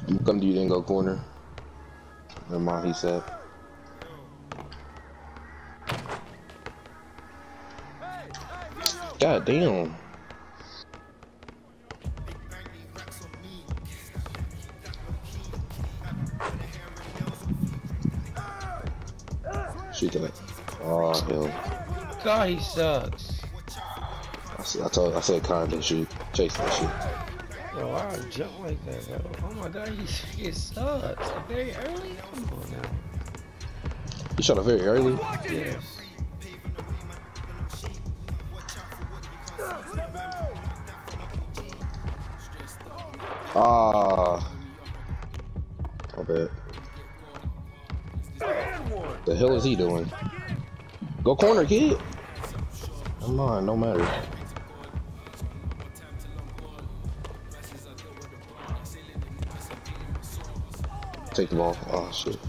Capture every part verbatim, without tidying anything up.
I'm coming to you, then go corner. Never mind, he said. God damn. Shoot that. Oh, hell. God, he sucks. I, said, I told I said kinda shoot. Chase that shit. Bro, why would I jump like that, bro? Oh my god, he, he sucks. Very early? Come on now. You shot it very early? Yes. Ah. I bet. The hell is he doing? Go corner, kid. Come on, no matter. Take the ball. Oh shit.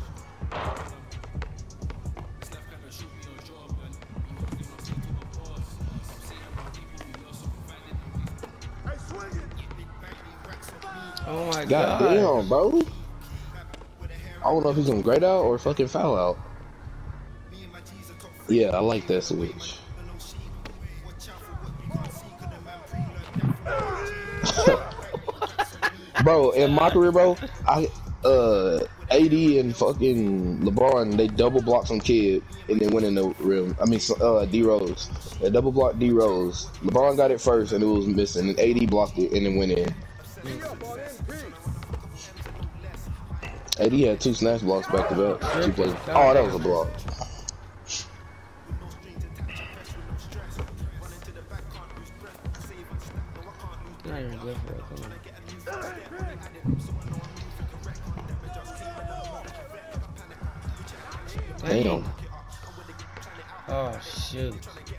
Oh my god. God damn, bro. I don't know if he's gonna grade out or fucking foul out. Yeah, I like that switch. Bro, in my career, bro, I uh A D and fucking LeBron, they double blocked some kid and then went in the rim. I mean, uh, D Rose. They double blocked D Rose. LeBron got it first and it was missing. And A D blocked it and then went in. A D had two snatch blocks back to back. Two plays. Oh, that was a block. Not even good for it. Damn. Oh shoot.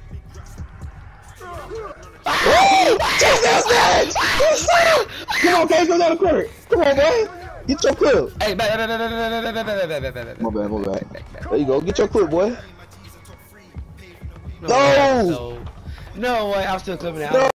Come on, Case, go down the court. Come on, boy. Get your clip. Hey, back, back, back, back, back, back, back, back, back, back. My bad, my bad. There you go. Get your clip, boy. No! No! No, no way. I'm still clipping it out.